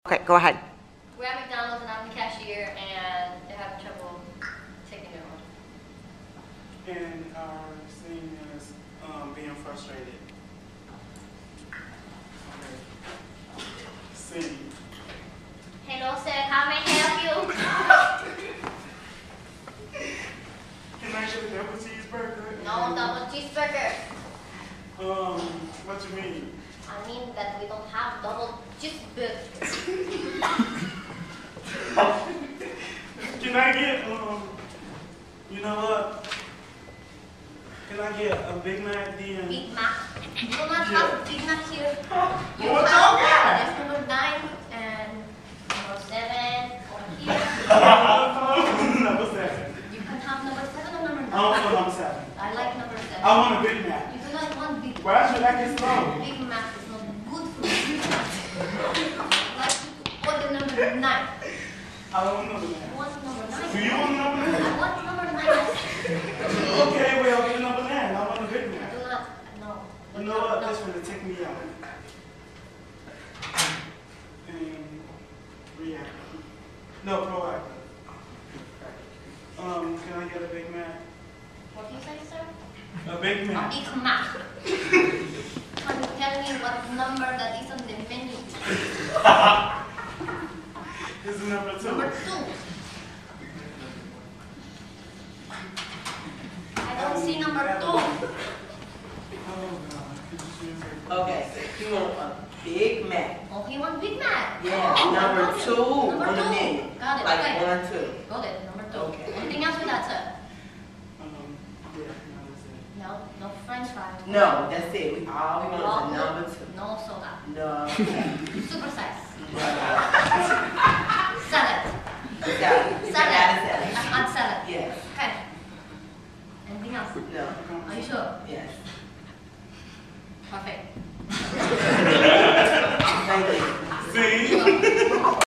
Okay, go ahead. We're at McDonald's and I'm the cashier and they're having trouble taking their order. And our scene is being frustrated. Okay. Scene. Hello sir, how may I help you? Can I get a double cheeseburger? No double cheeseburger. What you mean? I mean that we don't have double cheeseburger. Can I get, you know what? Can I get a Big Mac then? Big Mac. You do not have Big Mac here. You What's have that? there's number 9 and number 7 over here. Number 7. You can have number 7 or number 9. I don't want number 7. I like number 7. I want a Big Mac. You do not want Big Mac. Why should I get slow? Big Mac is not good for you. I'd like you to order number 9. I don't want number 9. You want number 9? Do you want number 9? I want number 9. Okay, well, get number 9. I want a Big I Mac. do not, no. You know what? No. This one to take me out. And react. No, proactive. Can I get a Big Mac? What do you say, sir? A Big A Mac. Big Mac. Can you tell me what number that is on the menu? This is number 2. Number 2. I don't see number 2. Oh, God. Could you choose it? Okay, so you want a Big Mac. Oh, he wants Big Mac. Yeah, Oh, number got it. 2 Number on the 2. menu. Got it, Like okay. 1, 2. Got it, number 2. Okay. Anything else with that, sir? Yeah, no, that's it. No, no French fries. No, that's it. We all we want is a number 2. No soda. No. Super size. Salad. Salad. Salad. Add salad. Yes. Okay. Anything else? No. Are you sure? Yes. Perfect.